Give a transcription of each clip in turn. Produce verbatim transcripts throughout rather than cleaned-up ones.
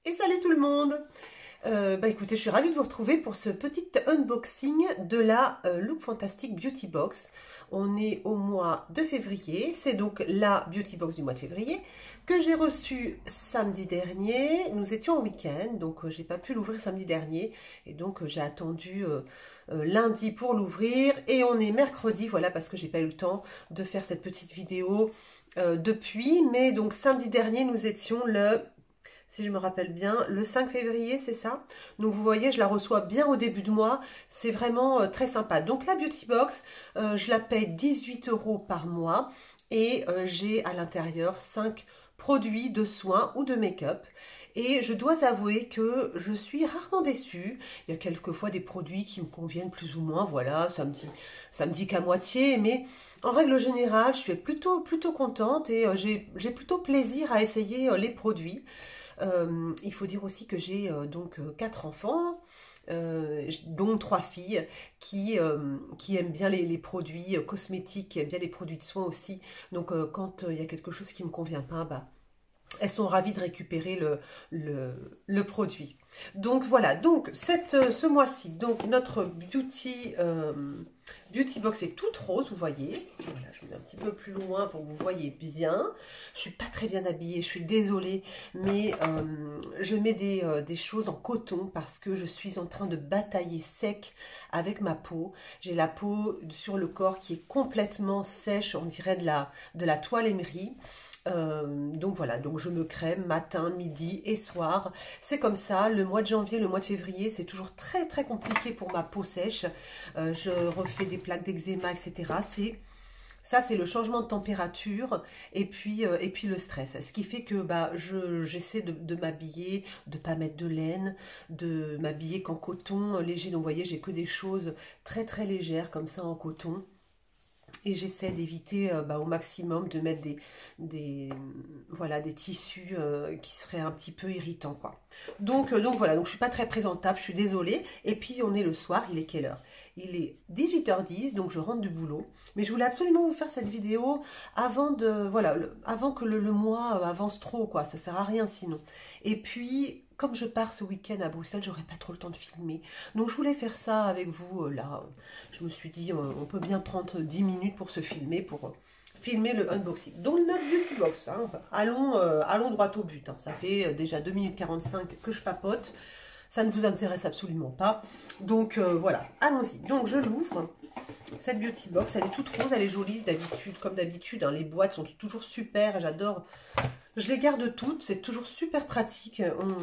Et salut tout le monde. euh, Bah écoutez, je suis ravie de vous retrouver pour ce petit unboxing de la euh, Look Fantastic Beauty Box. On est au mois de février, c'est donc la Beauty Box du mois de février que j'ai reçue samedi dernier. Nous étions en week-end, donc euh, j'ai pas pu l'ouvrir samedi dernier et donc euh, j'ai attendu euh, euh, lundi pour l'ouvrir et on est mercredi, voilà, parce que j'ai pas eu le temps de faire cette petite vidéo euh, depuis. Mais donc samedi dernier, nous étions le... si je me rappelle bien, le cinq février, c'est ça? Donc vous voyez, je la reçois bien au début de mois, c'est vraiment euh, très sympa. Donc la Beauty Box, euh, je la paye dix-huit euros par mois et euh, j'ai à l'intérieur cinq produits de soins ou de make-up. Et je dois avouer que je suis rarement déçue. Il y a quelquefois des produits qui me conviennent plus ou moins, voilà, ça me dit, ça me dit qu'à moitié, mais en règle générale, je suis plutôt, plutôt contente et euh, j'ai j'ai plutôt plaisir à essayer euh, les produits. Euh, il faut dire aussi que j'ai euh, donc euh, quatre enfants, euh, dont trois filles qui, euh, qui aiment bien les, les produits euh, cosmétiques, qui aiment bien les produits de soins aussi. Donc euh, quand il euh, y a quelque chose qui ne me convient pas, bah, elles sont ravies de récupérer le, le, le produit. Donc voilà, donc cette, ce mois-ci, donc notre beauty, euh, beauty box est toute rose, vous voyez. Voilà, je mets un petit peu plus loin pour que vous voyez bien. Je suis pas très bien habillée, je suis désolée, mais euh, je mets des, euh, des choses en coton parce que je suis en train de batailler sec avec ma peau. J'ai la peau sur le corps qui est complètement sèche, on dirait de la, de la toile émerie. Euh, donc voilà, donc je me crème matin, midi et soir. C'est comme ça, le mois de janvier, le mois de février, c'est toujours très très compliqué pour ma peau sèche. Euh, je refais des plaques d'eczéma, et cetera. C'est ça, c'est le changement de température et puis euh, et puis le stress. Ce qui fait que bah je j'essaie de, de m'habiller, de pas mettre de laine, de m'habiller qu'en coton léger. Donc vous voyez, j'ai que des choses très très légères comme ça en coton. Et j'essaie d'éviter euh, bah, au maximum de mettre des, des, voilà, des tissus euh, qui seraient un petit peu irritants, quoi. Donc, euh, donc voilà, donc je suis pas très présentable, je suis désolée. Et puis on est le soir, il est quelle heure? Il est dix-huit heures dix, donc je rentre du boulot. Mais je voulais absolument vous faire cette vidéo avant de, voilà, le, avant que le, le mois avance trop, quoi. Ça sert à rien sinon. Et puis, comme je pars ce week-end à Bruxelles, j'aurai pas trop le temps de filmer. Donc je voulais faire ça avec vous, euh, là. Je me suis dit, euh, on peut bien prendre dix minutes pour se filmer, pour euh, filmer le unboxing. Donc notre beauty box, hein, allons, euh, allons droit au but. Hein. Ça fait euh, déjà deux minutes quarante-cinq que je papote. Ça ne vous intéresse absolument pas. Donc euh, voilà, allons-y. Donc je l'ouvre. Cette beauty box, elle est toute rose, elle est jolie d'habitude, comme d'habitude. Hein, les boîtes sont toujours super, j'adore. Je les garde toutes, c'est toujours super pratique. Hum.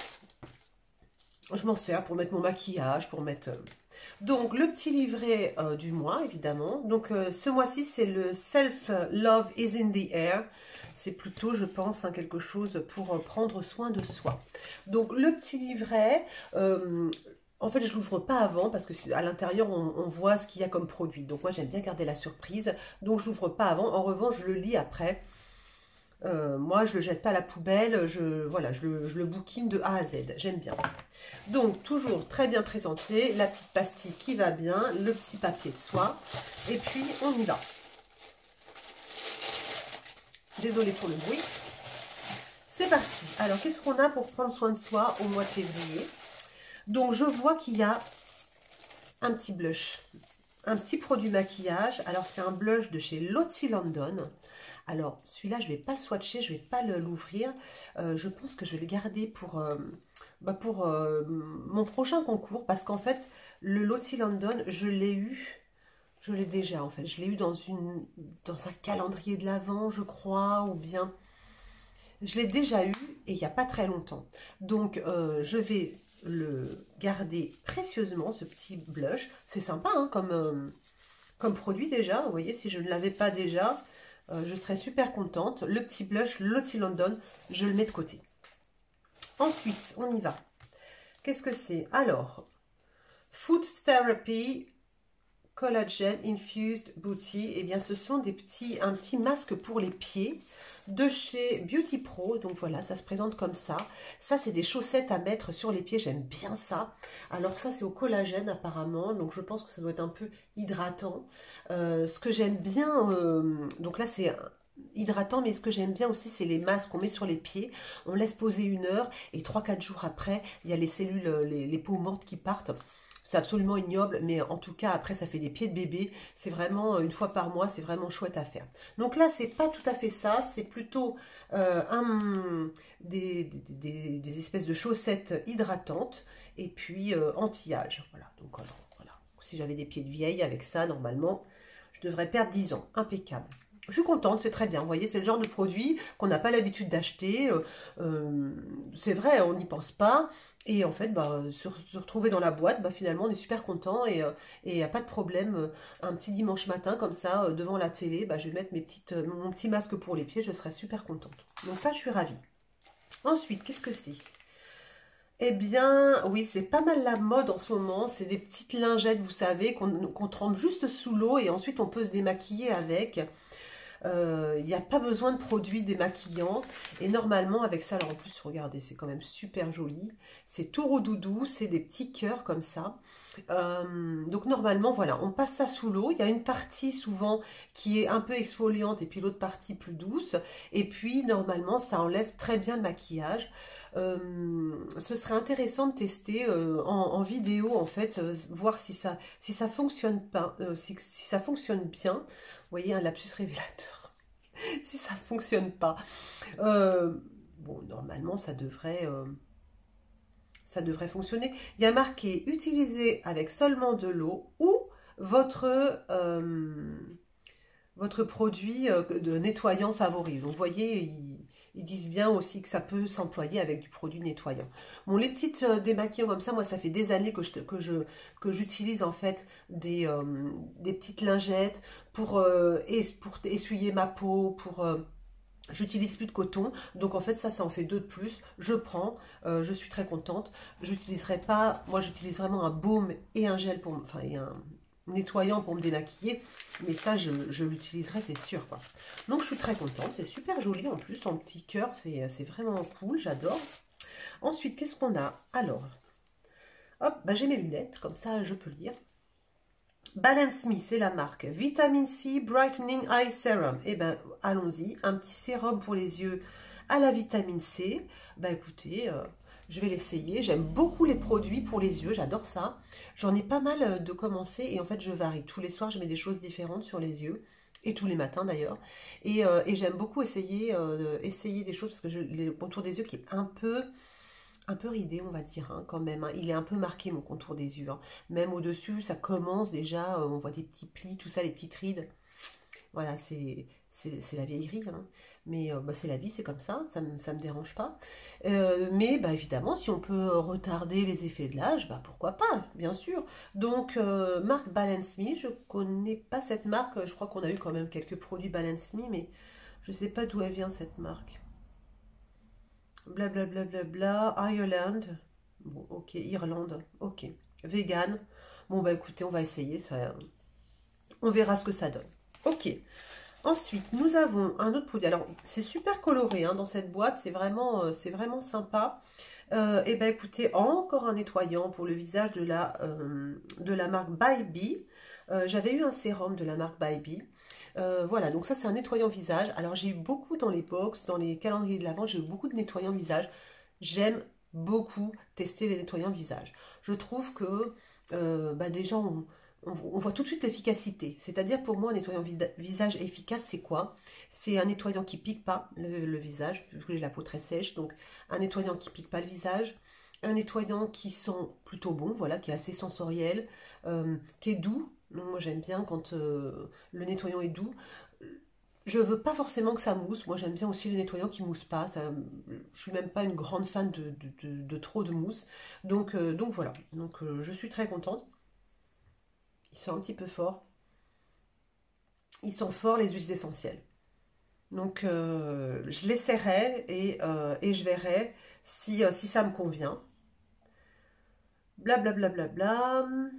Je m'en sers pour mettre mon maquillage, pour mettre... Donc, le petit livret euh, du mois, évidemment. Donc, euh, ce mois-ci, c'est le Self Love is in the Air. C'est plutôt, je pense, hein, quelque chose pour euh, prendre soin de soi. Donc, le petit livret... Euh, en fait, je ne l'ouvre pas avant parce que à l'intérieur, on, on voit ce qu'il y a comme produit. Donc, moi, j'aime bien garder la surprise. Donc, je ne l'ouvre pas avant. En revanche, je le lis après. Euh, moi, je ne le jette pas à la poubelle, je, voilà, je, le, je le bouquine de A à Z, j'aime bien. Donc, toujours très bien présenté, la petite pastille qui va bien, le petit papier de soie, et puis on y va. Désolée pour le bruit. C'est parti. Alors, qu'est-ce qu'on a pour prendre soin de soi au mois de février? Donc, je vois qu'il y a un petit blush, un petit produit maquillage. Alors, c'est un blush de chez Lottie London. Alors, celui-là, je ne vais pas le swatcher, je ne vais pas l'ouvrir. Euh, je pense que je vais le garder pour, euh, bah pour euh, mon prochain concours. Parce qu'en fait, le Lottie London, je l'ai eu, je l'ai déjà en fait. Je l'ai eu dans, une, dans un calendrier de l'Avent, je crois, ou bien... Je l'ai déjà eu et il n'y a pas très longtemps. Donc, euh, je vais le garder précieusement, ce petit blush. C'est sympa hein, comme, euh, comme produit déjà. Vous voyez, si je ne l'avais pas déjà... Euh, je serais super contente. Le petit blush Lottie London, je le mets de côté. Ensuite, on y va. Qu'est-ce que c'est? Alors, Food Therapy Collagen Infused Booty. Eh bien, ce sont des petits, un petit masque pour les pieds de chez Beauty Pro. Donc voilà, ça se présente comme ça. Ça, c'est des chaussettes à mettre sur les pieds. J'aime bien ça. Alors ça, c'est au collagène apparemment. Donc je pense que ça doit être un peu hydratant. Euh, ce que j'aime bien, euh, donc là, c'est hydratant, mais ce que j'aime bien aussi, c'est les masques qu'on met sur les pieds. On laisse poser une heure et trois quatre jours après, il y a les cellules, les, les peaux mortes qui partent. C'est absolument ignoble, mais en tout cas, après, ça fait des pieds de bébé. C'est vraiment, une fois par mois, c'est vraiment chouette à faire. Donc là, c'est pas tout à fait ça. C'est plutôt euh, un, des, des, des espèces de chaussettes hydratantes et puis euh, anti-âge. Voilà, donc alors, voilà. Si j'avais des pieds de vieille avec ça, normalement, je devrais perdre dix ans. Impeccable. Je suis contente, c'est très bien. Vous voyez, c'est le genre de produit qu'on n'a pas l'habitude d'acheter. Euh, euh, c'est vrai, on n'y pense pas. Et en fait, bah, se, se retrouver dans la boîte, bah, finalement, on est super content. Et il n'y a pas de problème. Un petit dimanche matin, comme ça, euh, devant la télé, bah, je vais mettre mes petites, euh, mon petit masque pour les pieds. Je serai super contente. Donc ça, je suis ravie. Ensuite, qu'est-ce que c'est? Eh bien, oui, c'est pas mal la mode en ce moment. C'est des petites lingettes, vous savez, qu'on qu'on trempe juste sous l'eau. Et ensuite, on peut se démaquiller avec. Il euh, n'y a pas besoin de produits démaquillants. Et normalement, avec ça, alors en plus, regardez, c'est quand même super joli. C'est tout roudoudou, c'est des petits cœurs comme ça. Euh, donc normalement, voilà, on passe ça sous l'eau. Il y a une partie souvent qui est un peu exfoliante et puis l'autre partie plus douce. Et puis, normalement, ça enlève très bien le maquillage. Euh, ce serait intéressant de tester euh, en, en vidéo, en fait, euh, voir si ça, si ça fonctionne pas, euh, si, si ça fonctionne bien. Vous voyez, un lapsus révélateur. Si ça fonctionne pas. Euh, bon, normalement, ça devrait, euh, ça devrait fonctionner. Il y a marqué « Utilisez avec seulement de l'eau » ou votre, euh, votre produit de nettoyant favori. Donc, vous voyez, ils, ils disent bien aussi que ça peut s'employer avec du produit nettoyant. Bon, les petites euh, démaquillants comme ça, moi, ça fait des années que je, que je, que j'utilise en fait des, euh, des petites lingettes pour, euh, es, pour essuyer ma peau, pour... Euh, j'utilise plus de coton, donc en fait ça, ça en fait deux de plus. Je prends, euh, je suis très contente. J'utiliserai pas, moi j'utilise vraiment un baume et un gel pour, enfin et un nettoyant pour me démaquiller, mais ça je, je l'utiliserai, c'est sûr quoi. Donc je suis très contente, c'est super joli en plus, en petit cœur, c'est vraiment cool, j'adore. Ensuite, qu'est-ce qu'on a? Alors, hop, bah, j'ai mes lunettes, comme ça je peux lire. Balance Me, c'est la marque. Vitamin C Brightening Eye Serum. Eh bien, allons-y. Un petit sérum pour les yeux à la vitamine C. Bah écoutez, euh, je vais l'essayer. J'aime beaucoup les produits pour les yeux. J'adore ça. J'en ai pas mal de commencer et en fait, je varie. Tous les soirs, je mets des choses différentes sur les yeux. Et tous les matins d'ailleurs. Et, euh, et j'aime beaucoup essayer, euh, essayer des choses parce que je, le contour des yeux qui est un peu... un peu ridé, on va dire, hein, quand même. Hein. Il est un peu marqué, mon contour des yeux. Hein. Même au-dessus, ça commence déjà, euh, on voit des petits plis, tout ça, les petites rides. Voilà, c'est la vieillerie. Hein. Mais euh, bah, c'est la vie, c'est comme ça, ça ne me, ça me dérange pas. Euh, mais bah, évidemment, si on peut retarder les effets de l'âge, bah, pourquoi pas, bien sûr. Donc, euh, marque Balance Me, je connais pas cette marque. Je crois qu'on a eu quand même quelques produits Balance Me, mais je sais pas d'où elle vient, cette marque. Blablabla, bla, bla, bla, Ireland, bon, ok, Irlande, ok, vegan, bon, bah écoutez, on va essayer, ça, on verra ce que ça donne. Ok, ensuite, nous avons un autre produit, alors, c'est super coloré, hein, dans cette boîte, c'est vraiment, euh, c'est vraiment sympa, euh, et ben écoutez, encore un nettoyant pour le visage de la, euh, de la marque By Bee. Euh, j'avais eu un sérum de la marque By Bee. Euh, voilà, donc ça c'est un nettoyant visage. Alors j'ai eu beaucoup dans les box, dans les calendriers de l'Avent, j'ai eu beaucoup de nettoyants visage. J'aime beaucoup tester les nettoyants visage. Je trouve que euh, bah déjà on, on, on voit tout de suite l'efficacité. C'est-à-dire pour moi un nettoyant visage efficace c'est quoi? C'est un nettoyant qui pique pas le, le visage, parce que j'ai la peau très sèche, donc un nettoyant qui pique pas le visage. Un nettoyant qui sent plutôt bon, voilà, qui est assez sensoriel, euh, qui est doux. Moi j'aime bien quand euh, le nettoyant est doux. Je veux pas forcément que ça mousse. Moi j'aime bien aussi les nettoyants qui moussent pas. Ça, je suis même pas une grande fan de, de, de, de trop de mousse. Donc, euh, donc voilà. Donc euh, je suis très contente. Ils sont un petit peu forts. Ils sont forts les huiles essentielles. Donc euh, je l'essaierai et, euh, et je verrai si, euh, si ça me convient. Blablabla. Bla, bla, bla, bla.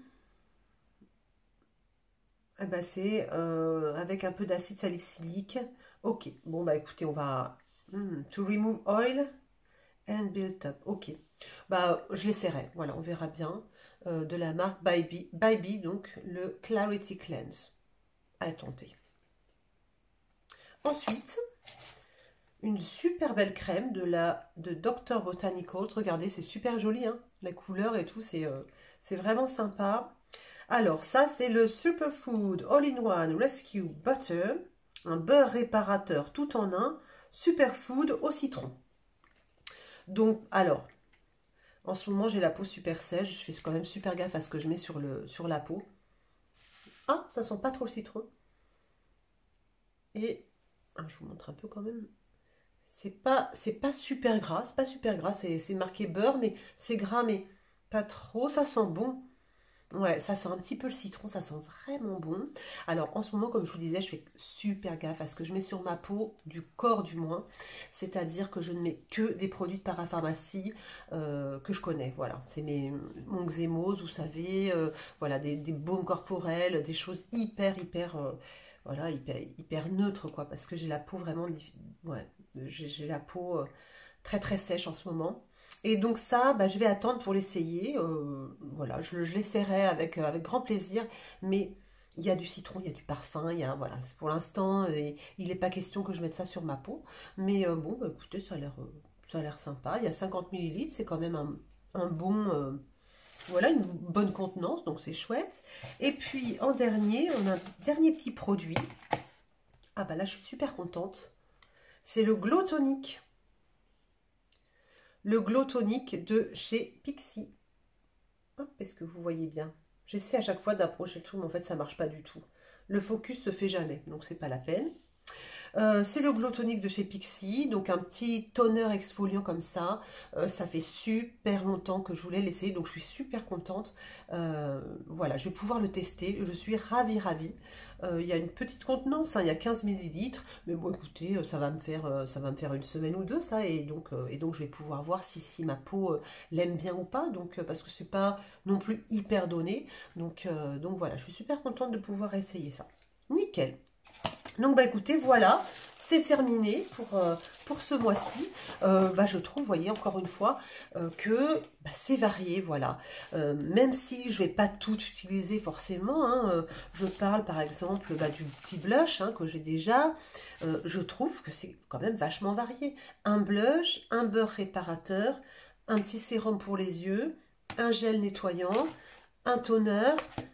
Eh ben c'est euh, avec un peu d'acide salicylique. Ok, bon bah écoutez, on va... Hmm, to remove oil and build up. Ok, bah je l'essaierai, voilà, on verra bien. Euh, de la marque By Bee, By Bee, donc le Clarity Cleanse. À tenter. Ensuite, une super belle crème de la de docteur Botanicals. Regardez, c'est super joli, hein, la couleur et tout, c'est euh, c'est vraiment sympa. Alors, ça, c'est le Superfood All-in-One Rescue Butter, un beurre réparateur tout en un, Superfood au citron. Donc, alors, en ce moment, j'ai la peau super sèche, je fais quand même super gaffe à ce que je mets sur, le, sur la peau. Ah, ça sent pas trop le citron. Et, ah, je vous montre un peu quand même. C'est pas, c'est pas super gras, c'est pas super gras, c'est marqué beurre, mais c'est gras, mais pas trop, ça sent bon. Ouais, ça sent un petit peu le citron, ça sent vraiment bon. Alors, en ce moment, comme je vous disais, je fais super gaffe à ce que je mets sur ma peau, du corps du moins. C'est-à-dire que je ne mets que des produits de parapharmacie euh, que je connais. Voilà, c'est mes mon Xémose, vous savez, euh, voilà, des, des baumes corporels, des choses hyper, hyper, euh, voilà, hyper, hyper neutres, quoi. Parce que j'ai la peau vraiment, ouais, j'ai la peau euh, très, très sèche en ce moment. Et donc ça, bah, je vais attendre pour l'essayer. Euh, voilà, je, je l'essaierai avec, avec grand plaisir. Mais il y a du citron, il y a du parfum. Il y a, voilà, pour l'instant, il n'est pas question que je mette ça sur ma peau. Mais euh, bon, bah, écoutez, ça a l'air euh, ça a l'air sympa. Il y a cinquante millilitres, c'est quand même un, un bon... Euh, voilà, une bonne contenance, donc c'est chouette. Et puis, en dernier, on a un dernier petit produit. Ah bah là, je suis super contente. C'est le Glow Tonic. Le Glow Tonic de chez Pixi. Hop, est-ce que vous voyez bien? J'essaie à chaque fois d'approcher le truc, mais en fait, ça ne marche pas du tout. Le focus se fait jamais, donc c'est pas la peine. Euh, c'est le Glow Tonic de chez Pixi, donc un petit toner exfoliant comme ça. Euh, ça fait super longtemps que je voulais l'essayer, donc je suis super contente. Euh, voilà, je vais pouvoir le tester. Je suis ravie, ravie. Euh, il y a une petite contenance, hein, il y a quinze millilitres, mais bon, écoutez, ça va me faire, ça va me faire une semaine ou deux, ça, et donc, euh, et donc je vais pouvoir voir si, si ma peau euh, l'aime bien ou pas, donc, euh, parce que c'est pas non plus hyper donné. Donc, euh, donc voilà, je suis super contente de pouvoir essayer ça. Nickel. Donc, bah écoutez, voilà, c'est terminé pour, euh, pour ce mois-ci. Euh, bah, je trouve, vous voyez, encore une fois, euh, que bah, c'est varié, voilà. Euh, même si je ne vais pas tout utiliser forcément, hein, euh, je parle par exemple bah, du petit blush hein, que j'ai déjà, euh, je trouve que c'est quand même vachement varié. Un blush, un beurre réparateur, un petit sérum pour les yeux, un gel nettoyant, un toner,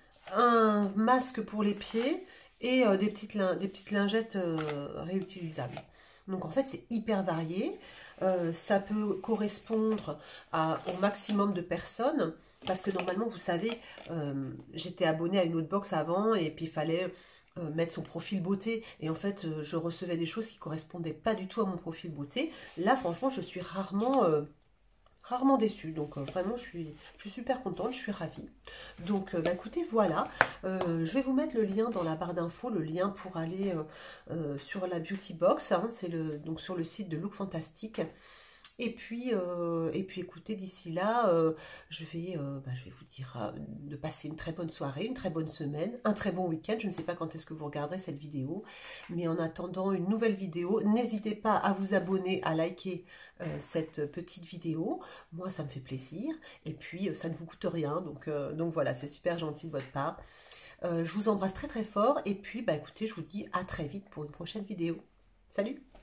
un masque pour les pieds, et euh, des, petites des petites lingettes euh, réutilisables. Donc en fait c'est hyper varié, euh, ça peut correspondre à, au maximum de personnes, parce que normalement vous savez, euh, j'étais abonnée à une autre box avant, et puis il fallait euh, mettre son profil beauté, et en fait euh, je recevais des choses qui ne correspondaient pas du tout à mon profil beauté. Là franchement je suis rarement... Euh, rarement déçue, donc euh, vraiment je suis, je suis super contente, je suis ravie. Donc euh, bah, écoutez, voilà, euh, je vais vous mettre le lien dans la barre d'infos, le lien pour aller euh, euh, sur la Beauty Box, hein, c'est le, donc sur le site de Look Fantastic. Et puis, euh, et puis écoutez, d'ici là, euh, je, vais, euh, bah, je vais vous dire euh, de passer une très bonne soirée, une très bonne semaine, un très bon week-end. Je ne sais pas quand est-ce que vous regarderez cette vidéo, mais en attendant une nouvelle vidéo, n'hésitez pas à vous abonner, à liker euh, cette petite vidéo. Moi, ça me fait plaisir. Et puis, euh, ça ne vous coûte rien. Donc, euh, donc voilà, c'est super gentil de votre part. Euh, je vous embrasse très très fort. Et puis, bah, écoutez, je vous dis à très vite pour une prochaine vidéo. Salut!